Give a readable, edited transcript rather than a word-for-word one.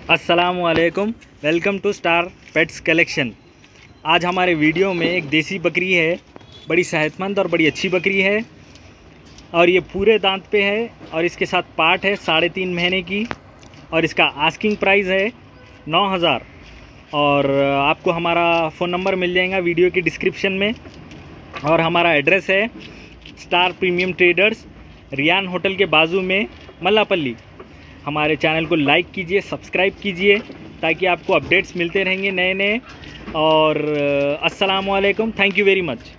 अस्सलामुअलैकुम, welcome to star pets collection. आज हमारे वीडियो में एक देसी बकरी है, बड़ी सेहतमंद और बड़ी अच्छी बकरी है और ये पूरे दांत पे है और इसके साथ पाट है 3.5 महीने की और इसका आस्किंग प्राइस है 9,000। और आपको हमारा फ़ोन नंबर मिल जाएगा वीडियो की डिस्क्रिप्शन में और हमारा एड्रेस है star premium traders, Riyan hotel के बाजू में, मल्लापल्ली। हमारे चैनल को लाइक कीजिए, सब्सक्राइब कीजिए ताकि आपको अपडेट्स मिलते रहेंगे नए नए। और अस्सलाम वालेकुम, थैंक यू वेरी मच।